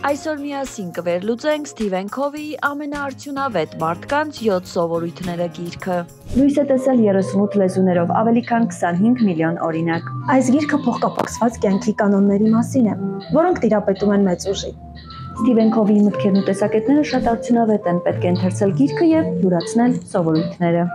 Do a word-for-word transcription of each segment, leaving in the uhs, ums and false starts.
Այսօր միասին կվերլուծենք Սթիվեն Քովիի ամենաարդյունավետ մարդկանց յոթ սովորույթները գիրքը։ Լույս է տեսել երեսունութ լեզուներով, ավելի քան քսանհինգ միլիոն օրինակ։ Այս գիրքը փոխկապակցված կյանքի կանոնների մասին է, որոնք տիրապետում են մեծ ուժի։ Սթիվեն Քովիի մտքերն ու տեսակետները շատ արդյունավետ են, պետք է ընթերցել գիրքը եւ յուրացնել սովորույթները։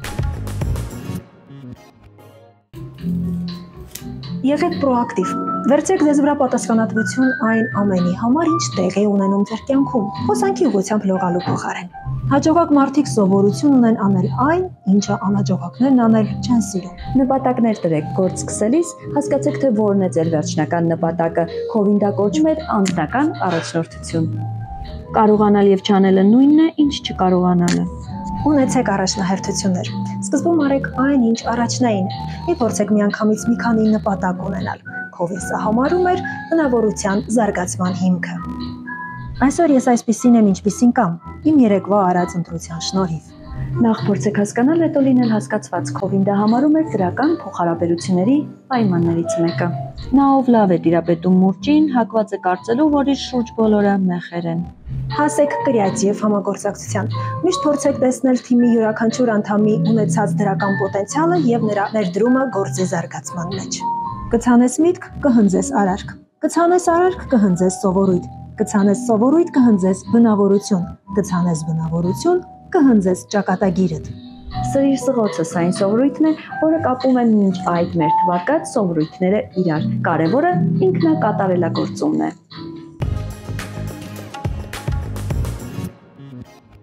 Եղեք պրոակտիվ։ Վերցրեք ձեզ վրա պատասխանատվություն այն ամենի համար, ինչ տեղի է ունենում ձեր կյանքում, հոսանքի ուղղությամբ լողալու փոխարեն։ Հաջողակ մարդիկ սովորություն ունեն անել այն, ինչը անհաջողակներն անել չեն սիրում։ Նպատակներ դրեք գործ սկսելիս, հասկացեք, թե որն է ձեր վերջնական նպատակը։ Քովին դա կոչում է անձնական առաջնորդություն։ Կարողանալ եւ չանելը նույնն է, ինչ չկարողանալը։ Ունեցեք առաջնահերթություններ։ Սկզբում արեք այն, ինչ առաջնային է։ Մի փորձեք միանգամից մի քանի նպատակ ունենալ։ Քովին սա համարում էր բնավորության զարգացման հիմքը։ Այսօր ես այսպիսին եմ, ինչպիսին կամ, իմ երեկվա արած ընտրության շնորհիվ։ Նախ փորձեք հասկանալ, հետո լինել հասկացված։ Քովին դա համարում էր դրական փոխհարաբերությունների պայմաններից մեկը։ Նա ով լավ է տիրապետում մուրճին, հակված է կարծելու, որ իր շուրջ բոլորը մեխեր են։ Հասեք կրեատիվ համագործակցության։ Միշտ փորձեք տեսնել թիմի յուրաքանչյուր անդամի ունեցած դրական պոտենցիալը եւ նրա ներդրումը գործի զարգացման մեջ։ Կցանես միտք, կհնձես արարք։ Կցանես արարք, կհնձես սովորույթ։ Կցանես սովորույթ, կհնձես բնավորություն։ Կցանես բնավորություն, կհնձես ճակատագիրդ։ Սրիր սղոցը սա այն սովորույթն է, որը կապում է մինչ այդ մեր թվարկած սովորույթները իրար։ Կարևորը ինքնակատարելագործումն է։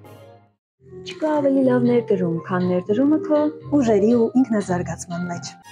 Չկա ավելի լավ ներդրում, քան ներդրումը քո ուժերի ու ինքնազարգացման մեջ։